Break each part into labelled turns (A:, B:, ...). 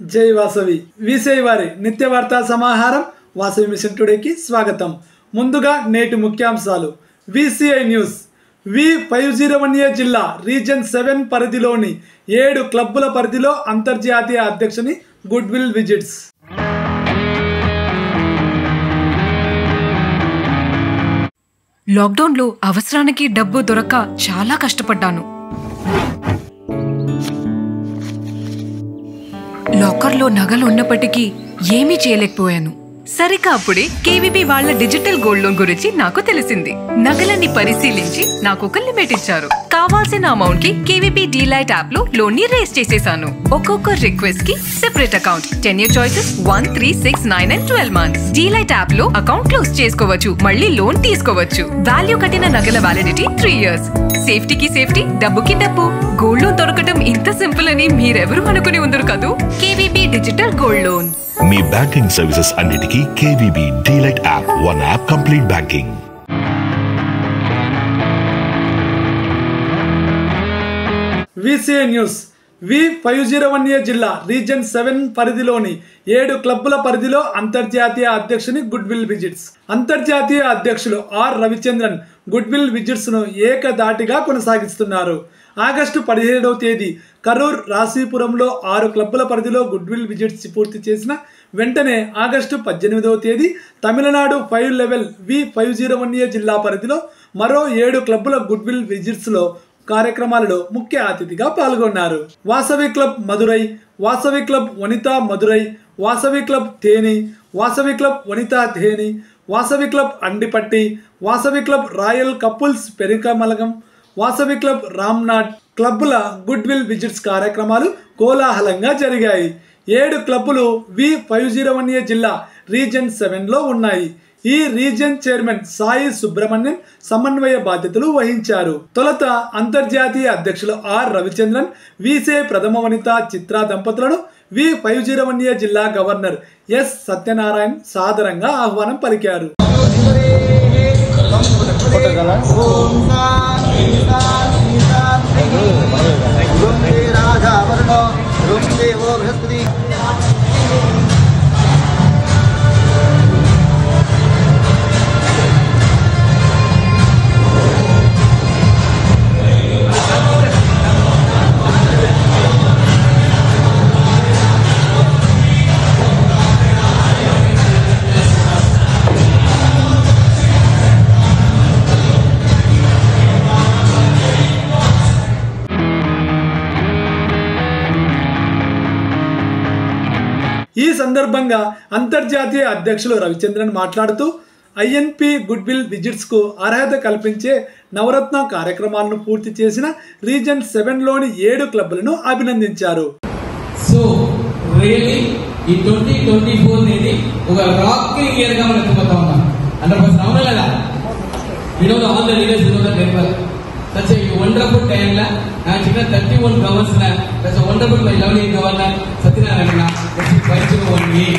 A: జై వాసవి వీసీ వారి నిత్య వార్తా సమాహారం వాసవి మిషన్ టుడేకి స్వాగతం. ముందుగా నేటి ముఖ్యాంశాలు. VCI news. V501A జిల్లా రీజన్ 7 పరిధిలోని 7 క్లబ్బుల పరిధిలో అంతర్జాతీయ అధ్యక్షుని గుడ్ విల్ విజిట్స్.
B: లాక్డౌన్లో అవసరానికి డబ్బు దొరక్క చాలా కష్టపడ్డాను. లాకర్లో నగలు ఉన్నప్పటికీ ఏమీ చేయలేకపోయాను. సరిగ్గా అప్పుడే కేవీబీ వాళ్ళ డిజిటల్ గోల్డ్ లోన్ గురించి నాకు తెలిసింది. నగలన్నీ పరిశీలించి నాకు ఒక లిమిట్ ఇచ్చారు. కావాల్సిన అమౌంట్ కి కేవీబీ డీలైట్ యాప్ లో లోన్ ని రేస్ చేసేసాను. ఒక్కొక్క రిక్వెస్ట్ కి separate account, 10 year choices 1, 3, 6, 9 and 12 months. DLite app లో అకౌంట్ క్లోజ్ చేసుకోవచ్చు, మళ్ళీ లోన్ తీసుకోవచ్చు. వాల్యూ కట్టిన నగల వ్యాలిడిటీ 3 years. సేఫ్టీకి సేఫ్టీ, డబ్బుకి డబ్బు. గోల్డ్ లోన్ దొరకటం ఇంత సింపుల్ అని మీరెవరూ అనుకుని ఉండరు కదూ. KVB digital gold loan.
C: మీ బ్యాంకింగ్ సర్వీసెస్ అన్నిటికీ KVB DLite app. One app complete banking.
A: VCI news. V501A జిల్లా రీజన్ 7 పరిధిలోని 7 క్లబ్బుల పరిధిలో అంతర్జాతీయ అధ్యక్షుని గుడ్ విల్ విజిట్స్. అంతర్జాతీయ అధ్యక్షులు R Ravichandran goodwill visits ను ఏకదాటిగా కొనసాగిస్తున్నారు. ఆగస్టు 17వ తేదీ కరూర్ రాశీపురంలో 6 క్లబ్బుల పరిధిలో గుడ్ విల్ విజిట్స్ పూర్తి చేసిన వెంటనే ఆగస్టు 18వ తేదీ తమిళనాడు 5 లెవెల్ V501A జిల్లా పరిధిలో మరో 7 క్లబ్బుల గుడ్ విల్ విజిట్స్ లో కార్యక్రమాలలో ముఖ్య అతిథిగా పాల్గొన్నారు. Vasavi club Madurai, Vasavi club Vanitha Madurai, Vasavi club Theni, Vasavi club Vanitha Theni, Vasavi club Andipatti, Vasavi club royal couples Perikamalagam, Vasavi club Ramnath క్లబ్బుల గుడ్ విల్ విజిట్స్ కార్యక్రమాలు కోలాహలంగా జరిగాయి. 7 క్లబ్బులు V501A జిల్లా రీజన్ 7లో ఉన్నాయి. ఈ రీజన్ చైర్మన్ సాయి సుబ్రహ్మణ్యం సమన్వయ బాధ్యతలు వహించారు. తొలుత అంతర్జాతీయ అధ్యక్షులు ఆర్ రవిచంద్రన్, వీసీఐ ప్రథమ వనిత చిత్రా దంపతులను V501A జిల్లా గవర్నర్ ఎస్ సత్యనారాయణ సాదరంగా ఆహ్వానం పలికారు. ఈ సందర్భంగా అంతర్జాతీయ అధ్యక్షులు రవిచంద్రన్ మాట్లాడుతూ ఐఎన్పి గుడ్ విల్ విజిట్స్ కు అర్హత కల్పించే నవరత్న కార్యక్రమాలను పూర్తి చేసిన రీజన్ 7లోని 7 క్లబ్లను అభినందించారు.
D: సో రియల్లీ ఈ 2024 అనేది ఒక రాకింగ్ ఇయర్ గా మనం చెప్పుతా ఉన్నాం. 100% అవునా లేదా? You know all the leaders know that well. Such a wonderful time la and 31 governors la. That's a wonderful my lovely governor Satyanarayana. That's quite one way.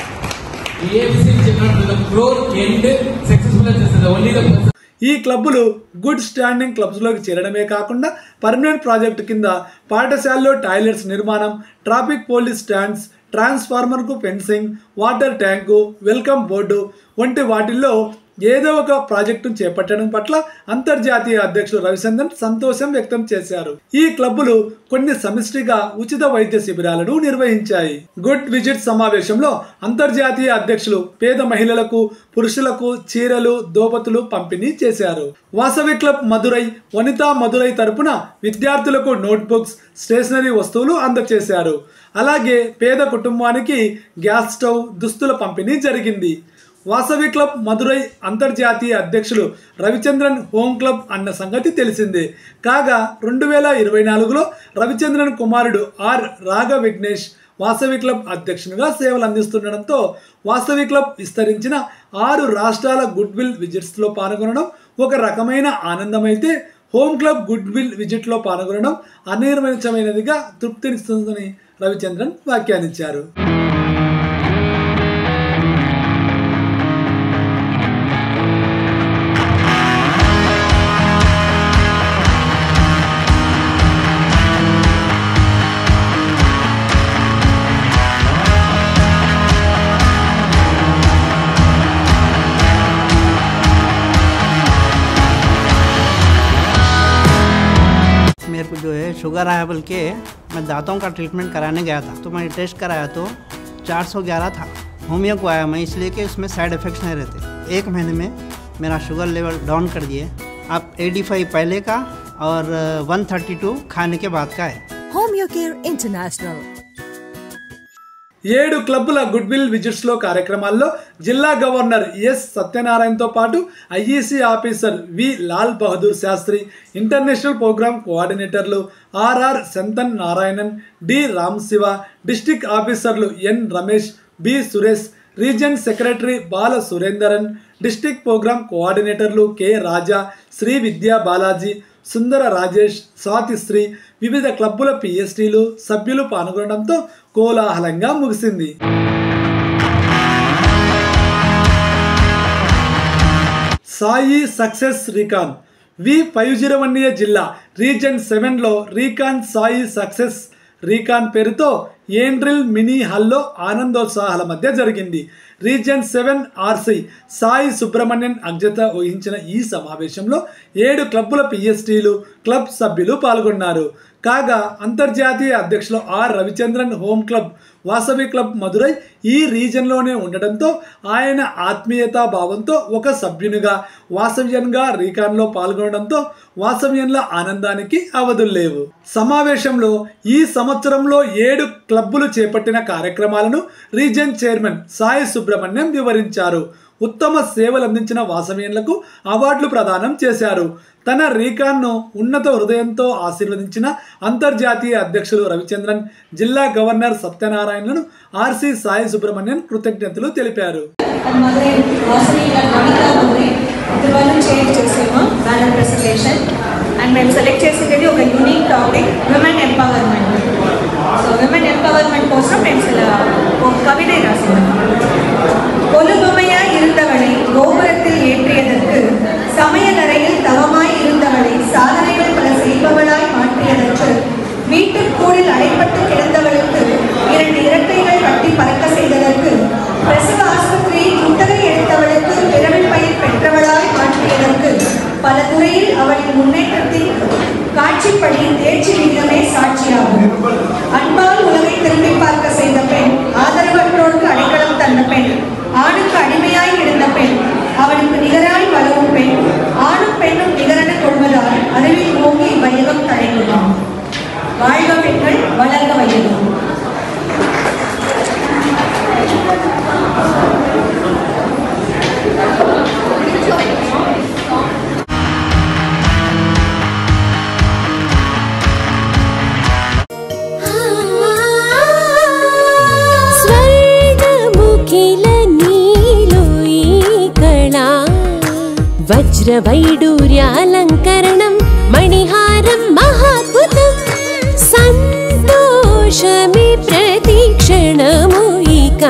D: AFC chapter to the floor end successful as the only the person.
A: ఈ క్లబ్బులు good standing clubs లోకి చేరడమే కాకుండా permanent project కింద పాఠశాలలో toilets నిర్మాణం, traffic police stands, transformer కు fencing, water tank, welcome board వంటి వాటిల్లో ఏదో ఒక ప్రాజెక్టును చేపట్టడం పట్ల అంతర్జాతీయ అధ్యక్షులు రవిచంద్రన్ సంతోషం వ్యక్తం చేశారు. ఈ క్లబ్బులు కొన్ని సమిష్టిగా ఉచిత వైద్య శిబిరాలను నిర్వహించాయి. గుడ్ విజిట్ సమావేశంలో అంతర్జాతీయ అధ్యక్షులు పేద మహిళలకు, పురుషులకు చీరలు, దోపతులు పంపిణీ చేశారు. వాసవి క్లబ్ మదురై, వనితా మదురై తరపున విద్యార్థులకు నోట్బుక్స్, స్టేషనరీ వస్తువులు అందజేశారు. అలాగే పేద కుటుంబానికి గ్యాస్ స్టవ్, దుస్తుల పంపిణీ జరిగింది. వాసవి క్లబ్ మదురై అంతర్జాతీయ అధ్యక్షులు రవిచంద్రన్ హోమ్ క్లబ్ అన్న సంగతి తెలిసిందే. కాగా 2024లో రవిచంద్రన్ కుమారుడు ఆర్ రాఘ విఘ్నేష్ వాసవి క్లబ్ అధ్యక్షునిగా సేవలు అందిస్తుండడంతో వాసవి క్లబ్ విస్తరించిన 6 రాష్ట్రాల గుడ్ విల్ విజిట్స్ లో పాల్గొనడం ఒక రకమైన ఆనందమైతే, home club goodwill visit లో పాల్గొనడం అనిర్వచనమైనదిగా తృప్తినిస్తుందని రవిచంద్రన్ వ్యాఖ్యానించారు.
E: शुगर आया बोल के मैं दांतों का ट्रीटमेंट कराने गया था, तो मैंने टेस्ट कराया तो 411 था। होमियो को आया मैं इसलिए कि उसमें साइड इफ़ेक्ट्स नहीं रहते। 1 महीने में मेरा शुगर लेवल डाउन कर दिए। अब 85 पहले का और 132 खाने के बाद का है।
F: होमियो केयर इंटरनेशनल
A: 7 క్లబ్బుల గుడ్ విల్ విజిట్స్ లో కార్యక్రమాల్లో జిల్లా గవర్నర్ ఎస్ సత్యనారాయణతో పాటు IEC officer V Lal Bahadur Shastri, international programme కోఆర్డినేటర్లు RR Santhan Narayanan, D Ram Siva, district ఆఫీసర్లు N Ramesh, B Suresh, region secretary Bala Surendran, district programme కోఆర్డినేటర్లు కె రాజా, శ్రీ విద్యా బాలాజీ, సుందర రాజేష్, స్వాతిశ్రీ, వివిధ క్లబ్బుల పిఎస్టీలు సభ్యులు పాల్గొనడంతో కోలాహలంగా ముగిసింది. సాయి సక్సెస్ రీకాన్ V501 జిల్లా రీజన్ 7లో రీకాన్ సాయి సక్సెస్ రీకాన్ పేరుతో ఏండ్రిల్ మినీ హాల్లో ఆనందోత్సాహాల మధ్య జరిగింది. రీజన్ 7 ఆర్సీ సాయి సుబ్రహ్మణ్యన్ అధ్యక్షత వహించిన ఈ సమావేశంలో 7 క్లబ్బుల పిఎస్టీలు క్లబ్ సభ్యులు పాల్గొన్నారు. కాగా అంతర్జాతీయ అధ్యక్షులు R Ravichandran home club Vasavi club Madurai ఈ రీజన్లోనే ఉండడంతో ఆయన ఆత్మీయతా భావంతో ఒక సభ్యునిగా వాసవ్యన్గా రీకాన్లో పాల్గొనడంతో వాసవ్యన్ల ఆనందానికి అవధులు లేవు. సమావేశంలో ఈ సంవత్సరంలో 7 క్లబ్బులు చేపట్టిన కార్యక్రమాలను రీజన్ చైర్మన్ సాయి సుబ్రహ్మణ్యం వివరించారు. ఉత్తమ సేవలు అందించిన వాసవ్యన్లకు అవార్డులు ప్రదానం చేశారు. తన రీకాన్ను ఉన్నత హృదయంతో ఆశీర్వదించిన అంతర్జాతీయ అధ్యక్షులు రవిచంద్రన్, జిల్లా గవర్నర్ సత్యనారాయణను ఆర్సీ సాయి సుబ్రహ్మణ్యన్ కృతజ్ఞతలు తెలిపారు.
G: మేము సెలెక్ట్ చేసేది ఒక unique topic women empowerment. So women empowerment కోసం మేము ఒక கவிதை ராசினோம். கொலுபமையாய் இருந்தவளை கோபுரத்தில் ஏற்றியதற்கு, சமையலறையில் தவமாய் இருந்தவளை சாதனைகள் பல செய்பவளாய் மாற்றியதற்கு, வீட்டுக்கூடில் அடைப்பட்டு கிடந்தவளுக்கு 2 இறக்கைகள் கட்டி பறக்க செய்ததற்கு, பிரசவ ஆஸ்பத்திரியில் குத்தகை எடுத்தவளுக்கு பிறவி பயிர் பெற்றவளாய் மாற்றியதற்கு, பல துறையில் அவளின் முன்னேற்றத்தின் காட்சிப்படி தேர்ச்சி விகிதமே சாட்சியாகும். அன்பால் உலகை திரும்பி பார்க்க செய்த பெண், ஆதரவற்றோருக்கு அடைக்கலம் தந்த பெண், ஆணுக்கு அடிமையாய் இருந்த பெண், அவனுக்கு நிகராய் வளரும் பெண், ஆணும் பெண்ணும் நிகரென கொள்வதால் அறிவில் ஓங்கி வையகம் தழைக்குமாம். வாழ்க பெண்கள், வளர்க வையகம்.
H: వజ్రవైడూర్యాలంకరణం మణిహారం మహాద్భుతం సంతోషమి ప్రతిక్షణము ఇక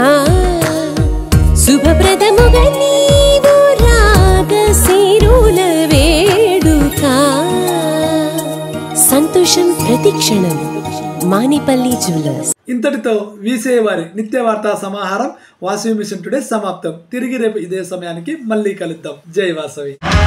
H: శుభప్రదముగా నీవు రాగసిరుల వేడుక సంతోషం ప్రతిక్షణం మానిపల్లి జ్యువెలర్స్.
A: ఇంతటితో వీసే వారి నిత్య వార్తా సమాహారం వాసవి మిషన్ టుడే సమాప్తం. తిరిగి రేపు ఇదే సమయానికి మళ్ళీ కలుద్దాం. జై వాసవి.